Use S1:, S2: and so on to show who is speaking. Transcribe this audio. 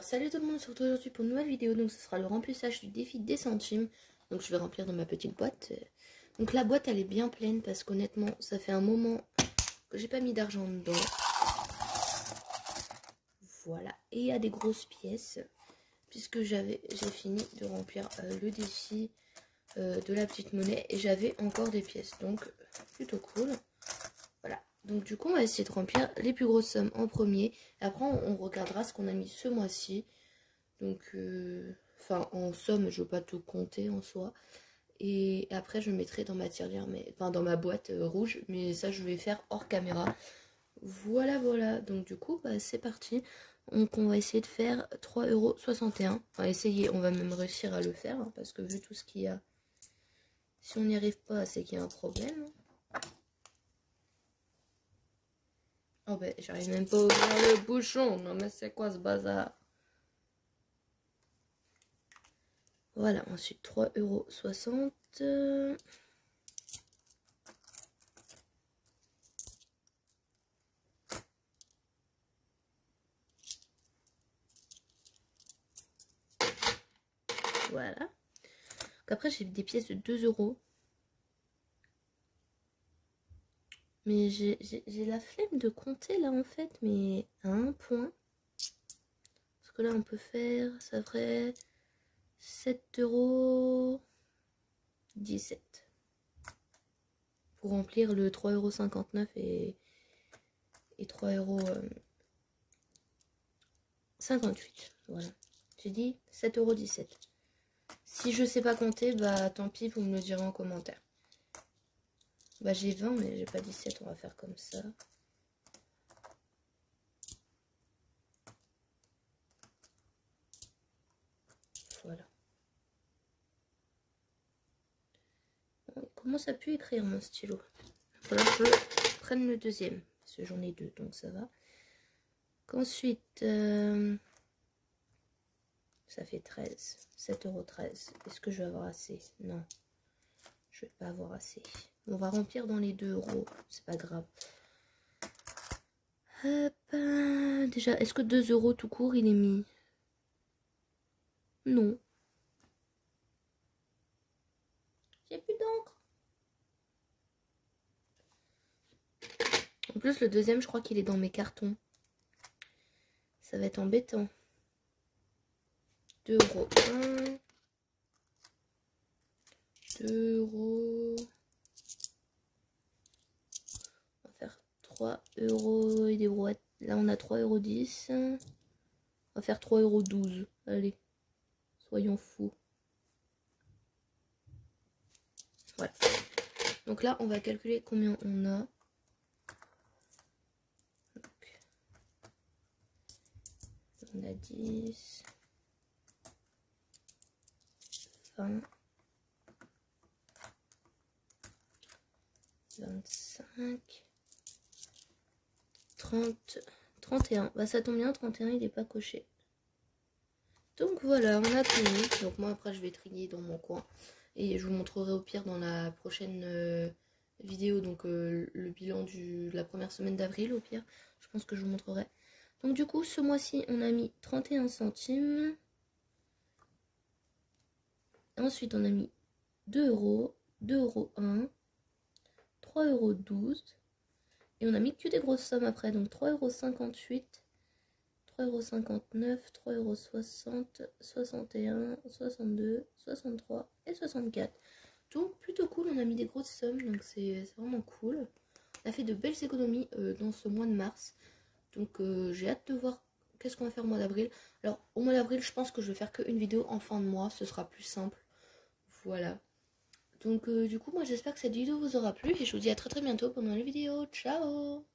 S1: Alors salut tout le monde, on se retrouve aujourd'hui pour une nouvelle vidéo. Donc ce sera le remplissage du défi des centimes. Donc je vais remplir dans ma petite boîte. Donc la boîte elle est bien pleine parce qu'honnêtement ça fait un moment que j'ai pas mis d'argent dedans. Voilà, et il y a des grosses pièces puisque j'ai fini de remplir le défi de la petite monnaie et j'avais encore des pièces, donc plutôt cool. Voilà, donc du coup on va essayer de remplir les plus grosses sommes en premier et après on regardera ce qu'on a mis ce mois-ci. Donc enfin en somme je veux pas tout compter en soi, et après je mettrai dans ma tirelire, mais enfin dans ma boîte rouge, mais ça je vais faire hors caméra. Voilà, donc du coup bah, c'est parti. Donc on va essayer de faire 3,61 €. Enfin essayer, on va même réussir à le faire hein, parce que vu tout ce qu'il y a, si on n'y arrive pas c'est qu'il y a un problème. Oh ben j'arrive même pas à ouvrir le bouchon, non mais c'est quoi ce bazar? Voilà, ensuite 3,60 €. Voilà. Donc après j'ai des pièces de 2 €. Mais j'ai la flemme de compter là en fait, mais à un point. Parce que là on peut faire, ça ferait 7,17 € pour remplir le 3,59 € et 3,58 €. Voilà. J'ai dit 7,17 €. Si je sais pas compter, bah tant pis, vous me le direz en commentaire. Bah j'ai 20 mais j'ai pas 17, on va faire comme ça. Voilà. Bon, comment ça a pu écrire mon stylo? Voilà, je prenne le deuxième, parce que j'en ai deux, donc ça va. Qu'ensuite, ça fait 13, 7,13 €. Est-ce que je vais avoir assez? Non, je vais pas avoir assez. On va remplir dans les 2 €, c'est pas grave. Hop, déjà, est-ce que 2 € tout court, il est mis? Non. J'ai plus d'encre. En plus, le deuxième, je crois qu'il est dans mes cartons. Ça va être embêtant. 2 €. 1, 2 €. On va faire 3 € et des brouettes. Là, on a 3,10 €. On va faire 3,12 €. Allez, soyons fous. Voilà. Donc là, on va calculer combien on a. Donc, on a 10, 20, 25, 30, 31. Bah ça tombe bien, 31 il n'est pas coché. Donc voilà, on a tout mis. Donc moi après je vais trier dans mon coin. Et je vous montrerai au pire dans la prochaine vidéo, donc le bilan de la première semaine d'avril au pire. Je pense que je vous montrerai. Donc du coup ce mois-ci on a mis 31 centimes. Ensuite on a mis 2 €, 2,01 €, 3,12 €. Et on a mis que des grosses sommes après, donc 3,58 €, 3,59 €, 3,60 €, 61, 62, 63 et 64. Donc plutôt cool, on a mis des grosses sommes, donc c'est vraiment cool. On a fait de belles économies dans ce mois de mars. Donc j'ai hâte de voir qu'est-ce qu'on va faire au mois d'avril. Alors au mois d'avril, je pense que je vais faire qu'une vidéo en fin de mois, ce sera plus simple. Voilà. Donc du coup, moi j'espère que cette vidéo vous aura plu et je vous dis à très bientôt pour une nouvelle vidéo. Ciao!